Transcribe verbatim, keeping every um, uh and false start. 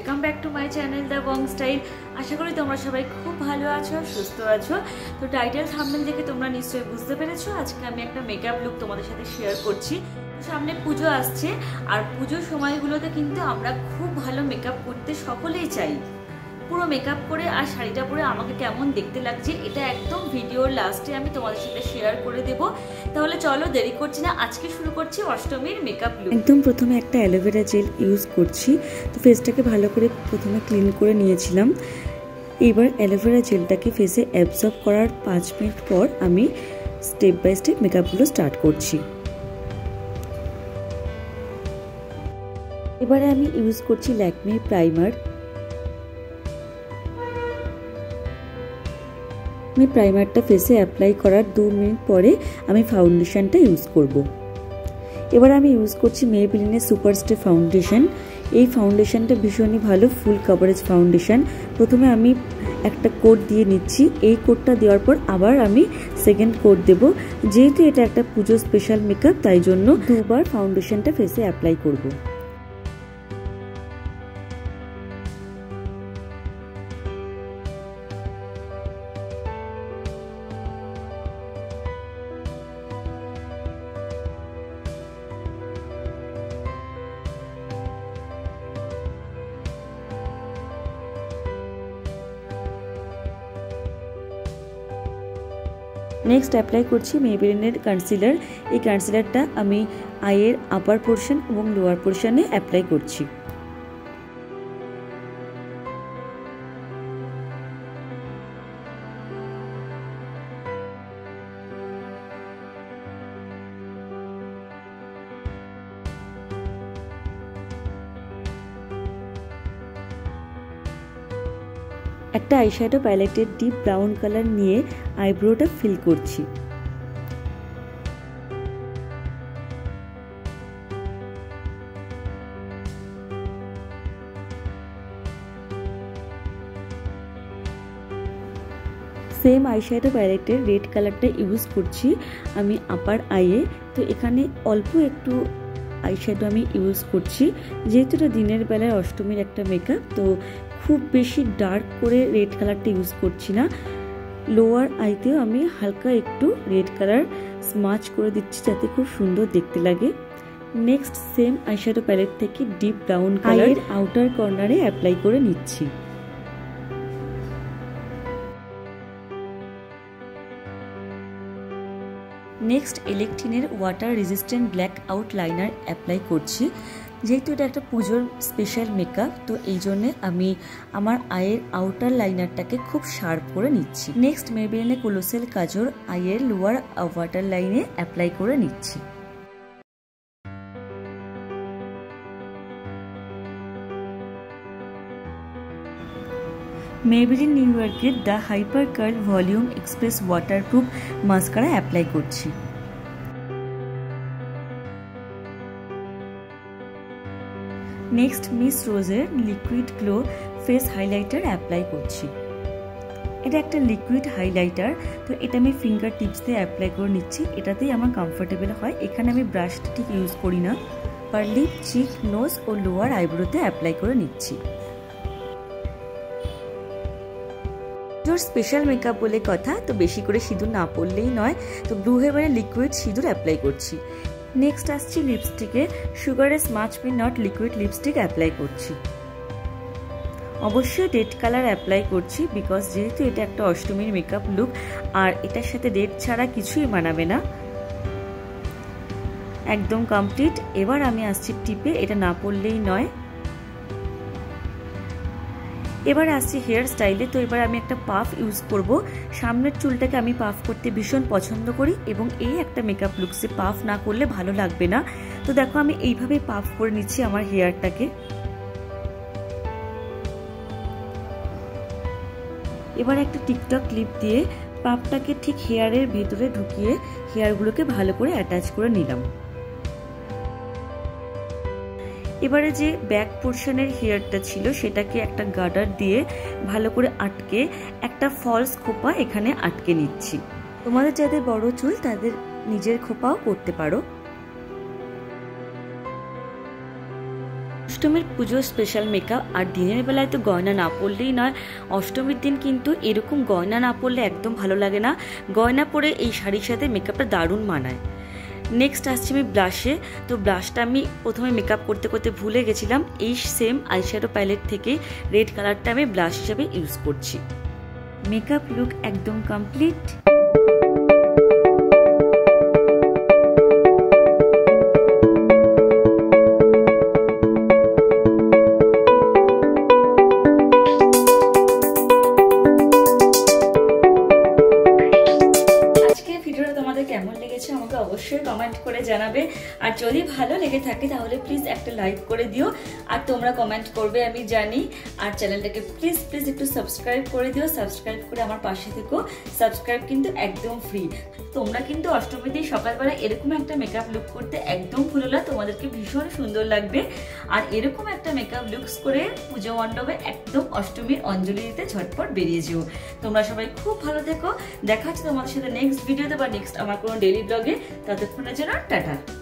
Welcome back to my channel the bong style. আশা করি তোমরা সবাই খুব ভালো আছো, সুস্থ আছো। তো টাইটেল থাম্বনেল দেখে তোমরা নিশ্চয়ই বুঝতে পেরেছো আজকে আমি একটা মেকআপ লুক তোমাদের সাথে শেয়ার করছি। সামনে পুজো আসছে আর পুজোর সময়গুলোতে কিন্তু আমরা খুব ভালো মেকআপ করতে সকলেই চাই। পুরো মেকআপ করে আর শাড়িটা পরে আমাকে কেমন দেখতে লাগছে এটা একদম ভিডিওর লাস্টে আমি তোমাদের সাথে শেয়ার করে দেব। তাহলে চলো দেরি করছি না, আজকে শুরু করছি অষ্টমীর মেকআপ লুক। একদম প্রথমে একটা অ্যালোভেরা জেল ইউজ করছি। তো ফেসটাকে ভালো করে প্রথমে ক্লিন করে নিয়েছিলাম। এবার অ্যালোভেরা জেলটাকে ফেসে অ্যাবজর্ব করার পাঁচ মিনিট পর আমি স্টেপ বাই স্টেপ মেকআপগুলো স্টার্ট করছি। এবারে আমি ইউজ করছি ল্যাকমি প্রাইমার। আমি প্রাইমারটা ফেসে অ্যাপ্লাই করার দু মিনিট পরে আমি ফাউন্ডেশনটা ইউজ করব। এবার আমি ইউজ করছি মেবলিনের সুপার স্টে ফাউন্ডেশন। এই ফাউন্ডেশনটা ভীষণই ভালো, ফুল কভারেজ ফাউন্ডেশন। প্রথমে আমি একটা কোট দিয়ে নিচ্ছি, এই কোটটা দেওয়ার পর আবার আমি সেকেন্ড কোট দেব। যেহেতু এটা একটা পুজো স্পেশাল মেকআপ তাই জন্য দুবার ফাউন্ডেশনটা ফেসে অ্যাপ্লাই করব। নেক্সট অ্যাপ্লাই করছি মেবলিনের কনসিলার। এই কনসিলারটা আমি আইয়ের আপার পোর্শন এবং লোয়ার পোর্শনে অ্যাপ্লাই করছি। একটা আইশ্যাডো প্যালেটের ডিপ ব্রাউন কালার নিয়ে আইব্রোটা ফিল করছি। সেম আইশ্যাডো প্যালেটের রেড কালারটা ইউজ করছি আমি আপার আইয়ে। তো এখানে অল্প একটু আইশ্যাডো আমি ইউজ করছি, যেহেতু এটা দিনের বেলায় অষ্টমীর একটা মেকআপ, তো খুব বেশি ডার্ক করে রেড কালারটা ইউজ করছি না। লোয়ার আইতেও আমি হালকা একটু রেড কালার স্মাচ করে দিচ্ছি যাতে খুব সুন্দর দেখতে লাগে। নেক্সট সেম আইশ্যাডো প্যালেট থেকে ডিপ ব্রাউন কালার আউটার কর্নারে অ্যাপ্লাই করে নিচ্ছি। নেক্সট ইলেকট্রিনের water resistant black out liner apply করছি। যেহেতু এটা একটা পুজোর স্পেশাল মেকআপ তো এই জন্যে আমি আমার আইয়ের আউটার লাইনারটাকে খুব শার্প করে নিচ্ছি। নেক্সট মেবলিনের কোলোসেল কাজল আইয়ের লোয়ার ওয়াটার লাইনে অ্যাপ্লাই করে নিচ্ছি। মেবলিন নিউ ইয়র্কের the hyper curl volume express waterproof mascara apply করছি। নেক্সট মিস রোজের liquid glow face highlighter apply করছি। এটা একটা লিকুইড হাইলাইটার, তো এটা আমি ফিঙ্গার টিপস দিয়ে অ্যাপ্লাই করে নিচ্ছি। এটাতেই আমার কমফোর্টেবল হয়। এখানে আমি ব্রাশটা ঠিক ইউজ করি না, পার লিপ, চিক, নোজ ও লোয়ার আইব্রোতে অ্যাপ্লাই করে নিচ্ছি। স্পেশাল মেকআপ বলে কথা, তো বেশি করে সিঁদুর না পরলেই নয়, তো ব্লু হেভেনের লিকুইড সিঁদুর অ্যাপ্লাই করছি। নেক্সট আসছি লিপস্টিকে, সুগারের smudge me not liquid lipstick apply করছি। অবশ্যই রেড কালার অ্যাপ্লাই করছি বিকজ যেহেতু এটা একটা অষ্টমীর মেকআপ লুক আর এটার সাথে রেড ছাড়া কিছুই মানাবে না। একদম কমপ্লিট। এবার আমি আসছি টিপে, এটা না পরলেই নয়। এবার আসছি হেয়ার স্টাইলে। তো এবার আমি একটা পাফ ইউজ করব। সামনের চুলটাকে আমি পাফ করতে ভীষণ পছন্দ করি এবং এই একটা মেকআপ লুকসে পাফ না করলে ভালো লাগবে না। তো দেখো আমি এইভাবে পাফ করে নিচ্ছি আমার হেয়ারটাকে। এবার একটা টিকটক ক্লিপ দিয়ে পাফটাকে ঠিক হেয়ারের ভেতরে ঢুকিয়ে হেয়ারগুলোকে ভালো করে অ্যাটাচ করে নিলাম। এবারে যে ব্যাক পোর্শনের হেয়ারটা ছিল সেটাকে একটা গার্ডার দিয়ে ভালো করে আটকে একটা ফলস খোপা এখানে আটকে নিচ্ছি। তোমাদের যাদের বড় চুল তাদের নিজের খোপাও করতে পারো। অষ্টমীর পুজো স্পেশাল মেকআপ, আর দিনের বেলায় তো গয়না না পরলেই নয়। অষ্টমীর দিন কিন্তু এরকম গয়না না পরলে একদম ভালো লাগে না। গয়না পরে এই শাড়ির সাথে মেকআপটা দারুণ মানায়। নেক্সট আসছি আমি ব্লাশে। তো ব্লাশটা আমি প্রথমে মেকআপ করতে করতে ভুলে গেছিলাম। এই সেম আইশ্যাডো প্যালেট থেকে রেড কালারটা আমি ব্লাশ হিসাবে ইউজ করছি। মেকআপ লুক একদম কমপ্লিট। কেমন লেগেছে আমাকে অবশ্যই কমেন্ট করে জানাবে। আর যদি ভালো লেগে থাকে তাহলে প্লিজ একটা লাইক করে দিও। আর তোমরা কমেন্ট করবে আমি জানি। আর চ্যানেলটাকে প্লিজ প্লিজ একটু সাবস্ক্রাইব করে দিও। সাবস্ক্রাইব করে আমার পাশে থেকো। সাবস্ক্রাইব কিন্তু একদম ফ্রি। তোমরা কিন্তু অষ্টমীতে সকালবেলা এরকম একটা মেকআপ লুক করতে একদম ভুলো না, তোমাদেরকে ভীষণ সুন্দর লাগবে। আর এরকম একটা মেকআপ লুকস করে পুজো মণ্ডপে একদম অষ্টমীর অঞ্জলি দিতে ঝটপট বেরিয়ে যেও। তোমরা সবাই খুব ভালো থেকো। দেখা হচ্ছে তোমাদের সাথে নেক্সট ভিডিওতে বা নেক্সট আমার কোনো ডেইলি ব্লগে। ততক্ষণের জন্য টাটা।